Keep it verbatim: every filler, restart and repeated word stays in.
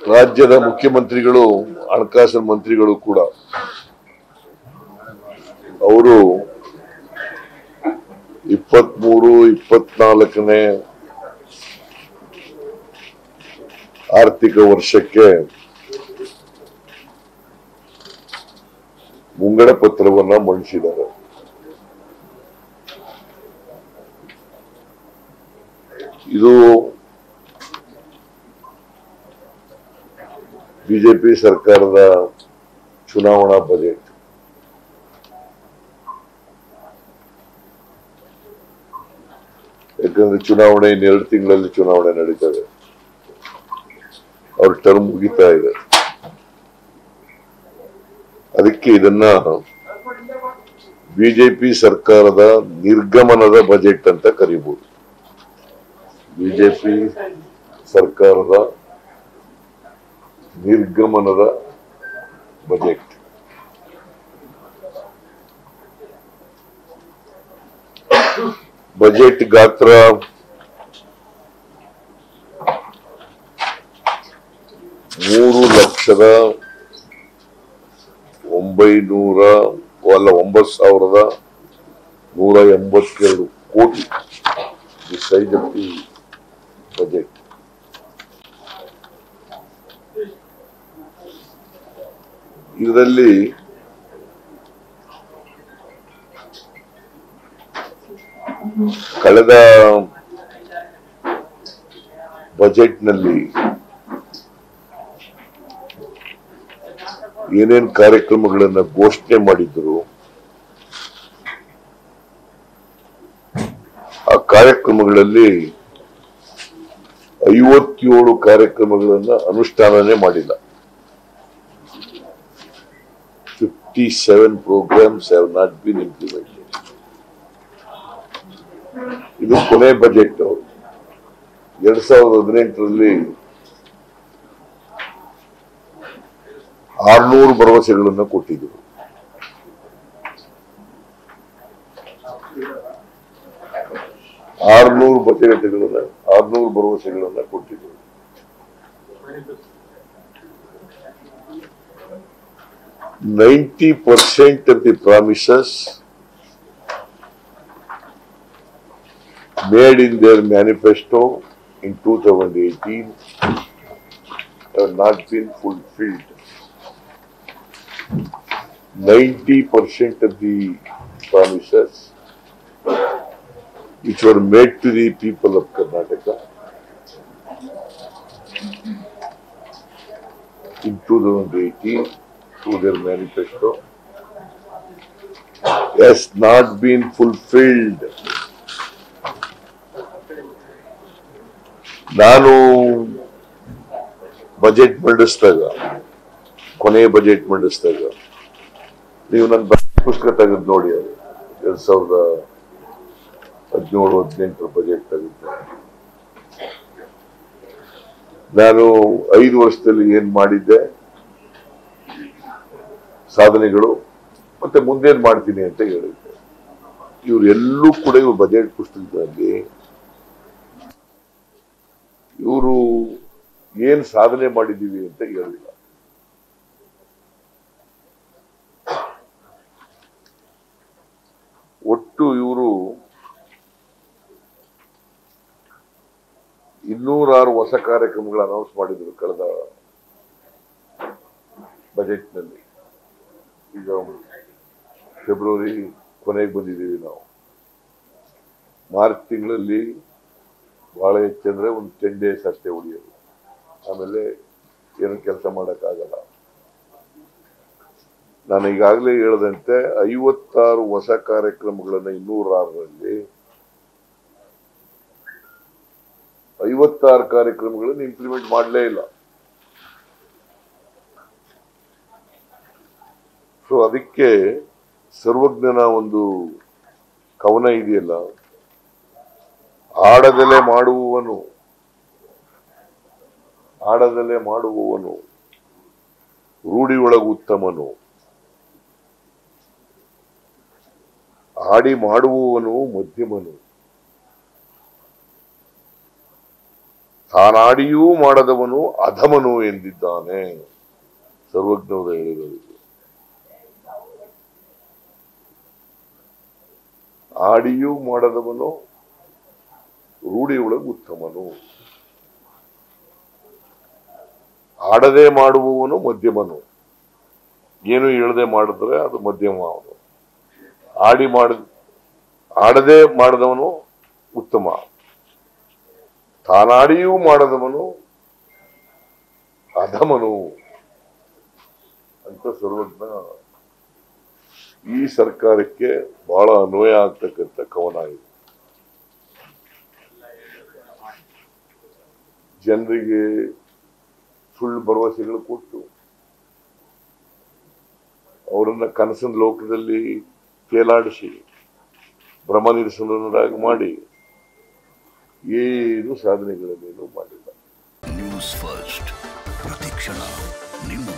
ರಾಜ್ಯದ ಮುಖ್ಯಮಂತ್ರಿಗಳು ಹಣಕಾಸಿನ ಮಂತ್ರಿಗಳು ಕೂಡ ಅವರು ಇಪ್ಪತ್ಮೂರು ಇಪ್ಪತ್ನಾಲ್ಕನೇ ಆರ್ಥಿಕ ವರ್ಷಕ್ಕೆ ಮುಂಗಡ ಪತ್ರವನ್ನ ಮಂಡಿಸಿದ್ದಾರೆ. ಇದು ಬಿಜೆಪಿ ಸರ್ಕಾರದ ಚುನಾವಣಾ ಬಜೆಟ್. ಯಾಕಂದ್ರೆ ಚುನಾವಣೆ ಇನ್ನೆರಡು ತಿಂಗಳಲ್ಲಿ ಚುನಾವಣೆ ನಡೀತದೆ, ಅವ್ರ ಟರ್ಮ್ ಮುಗಿತಾ ಇದೆ. ಅದಕ್ಕೆ ಇದನ್ನ ಬಿಜೆಪಿ ಸರ್ಕಾರದ ನಿರ್ಗಮನದ ಬಜೆಟ್ ಅಂತ ಕರೀಬಹುದು. ಬಿಜೆಪಿ ಸರ್ಕಾರದ ನಿರ್ಗಮನದ ಬಜೆಟ್. ಬಜೆಟ್ ಗಾತ್ರ ಮೂರು ಲಕ್ಷದ ಒಂಬೈನೂರ ಅಲ್ಲ ಒಂಬತ್ತು ಸಾವಿರದ ನೂರ ಎಂಬತ್ತೆರಡು ಕೋಟಿ the size of the budget. ಇದರಲ್ಲಿ ಕಳೆದ ಬಜೆಟ್ನಲ್ಲಿ ಏನೇನು ಕಾರ್ಯಕ್ರಮಗಳನ್ನ ಘೋಷಣೆ ಮಾಡಿದ್ರು ಆ ಕಾರ್ಯಕ್ರಮಗಳಲ್ಲಿ ಐವತ್ತೇಳು ಕಾರ್ಯಕ್ರಮಗಳನ್ನ ಅನುಷ್ಠಾನನೇ ಮಾಡಿಲ್ಲ. fifty-seven programs have not been implemented. ಇದು ಕೊನೆ ಬಜೆಟ್. ಎರಡ್ ಸಾವಿರದ ಹದಿನೆಂಟರಲ್ಲಿ ಆರ್ನೂರು ಭರವಸೆಗಳನ್ನು ಕೊಟ್ಟಿದ್ರು. ಆರ್ನೂರು ಬಜೆಟ್ಗಳನ್ನ ಆರ್ನೂರು ಭರವಸೆಗಳನ್ನ ಕೊಟ್ಟಿದ್ರು. ninety percent of the promises made in their manifesto in two thousand eighteen have not been fulfilled. ninety percent of the promises which were made to the people of Karnataka in two thousand eighteen through their manifesto has not been fulfilled. ನಾನು budget ಮಂಡಿಸಿದಾಗ, ಕೊನೆಯ budget ಮಂಡಿಸಿದಾಗ ನೀವು ನನ್ನ ಪುಸ್ತಕ ತೆಗೆದು ನೋಡಿ, ಅದು ಎರಡ್ ಸಾವಿರದ ಹದಿನೇಳು ಹದಿನೆಂಟರ ಬಜೆಟ್ ತೆಗೆದು ನಾನು ಐದು ವರ್ಷದಲ್ಲಿ ಏನ್ ಮಾಡಿದ್ದೆ, ಸಾಧನೆಗಳು, ಮತ್ತೆ ಮುಂದೇನ್ ಮಾಡ್ತೀನಿ ಅಂತ ಹೇಳಿದ್ದೆ. ಇವ್ರು ಎಲ್ಲೂ ಕೂಡ ಇವ್ರು ಬಜೆಟ್ ಪುಸ್ತಕದಲ್ಲಿ ಇವರು ಏನ್ ಸಾಧನೆ ಮಾಡಿದೀವಿ ಅಂತ ಹೇಳಿಲ್ಲ. ಒಟ್ಟು ಇವರು ಇನ್ನೂರಾರು ಹೊಸ ಕಾರ್ಯಕ್ರಮಗಳು ಅನೌನ್ಸ್ ಮಾಡಿದ್ರು ಕಳೆದ ಬಜೆಟ್ನಲ್ಲಿ. ಈಗ ಫೆಬ್ರವರಿ ಕೊನೆಗೆ ಬಂದಿದ್ದೀವಿ ನಾವು. ಮಾರ್ಚ್ ತಿಂಗಳಲ್ಲಿ ಬಹಳ ಹೆಚ್ಚಂದ್ರೆ ಒಂದು ಟೆನ್ ಡೇಸ್ ಅಷ್ಟೇ ಉಳಿಯೋದು, ಆಮೇಲೆ ಏನು ಕೆಲಸ ಮಾಡೋಕ್ಕಾಗಲ್ಲ. ನಾನು ಈಗಾಗಲೇ ಹೇಳದಂತೆ ಐವತ್ತಾರು ಹೊಸ ಕಾರ್ಯಕ್ರಮಗಳನ್ನ ಇನ್ನೂರಾರರಲ್ಲಿ ಐವತ್ತಾರು ಕಾರ್ಯಕ್ರಮಗಳನ್ನು ಇಂಪ್ಲಿಮೆಂಟ್ ಮಾಡಲೇ ಇಲ್ಲ. ಸೊ ಅದಕ್ಕೆ ಸರ್ವಜ್ಞನ ಒಂದು ಕವನ ಇದೆಯಲ್ಲ, ಆಡದಲೆ ಮಾಡುವವನು ಆಡದಲೆ ಮಾಡುವವನು ರೂಢಿಯೊಳಗ ಉತ್ತಮನು, ಆಡಿ ಮಾಡುವವನು ಮಧ್ಯಮನು, ತಾನಾಡಿಯೂ ಮಾಡದವನು ಅಧಮನು ಎಂದಿದ್ದಾನೆ. ಸರ್ವಜ್ಞರು ಹೇಳಿದರು. ಆಡಿಯೂ ಮಾಡದವನು ರೂಢಿಯೊಳಗೆ ಉತ್ತಮನು, ಆಡದೆ ಮಾಡುವವನು ಮಧ್ಯಮನು. ಏನು ಹೇಳದೆ ಮಾಡಿದ್ರೆ ಅದು ಮಧ್ಯಮ ಅವನು. ಆಡಿ ಮಾಡ ಆಡದೆ ಮಾಡಿದವನು ಉತ್ತಮ, ತಾನಾಡಿಯೂ ಮಾಡದವನು ಅಧಮನು ಅಂತ ಸರ್ವಜ್ಞ ಈ ಸರ್ಕಾರಕ್ಕೆ ಬಹಳ ಅನ್ವಯ ಆಗ್ತಕ್ಕಂಥ ಕವನ ಇದೆ. ಜನರಿಗೆ ಸುಳ್ಳು ಭರವಸೆಗಳು ಕೊಟ್ಟು ಅವರನ್ನ ಕನಸಿನ ಲೋಕದಲ್ಲಿ ತೇಲಾಡಿಸಿ ಭ್ರಮ ನಿರಸನರಾಗಿ ಮಾಡಿ ಏನು ಸಾಧನೆಗಳನ್ನೇನು ಮಾಡಿಲ್ಲ. ನ್ಯೂಸ್ ಫಸ್ಟ್ ಪ್ರತಿಕ್ಷಣ ನಿಮ್ಮ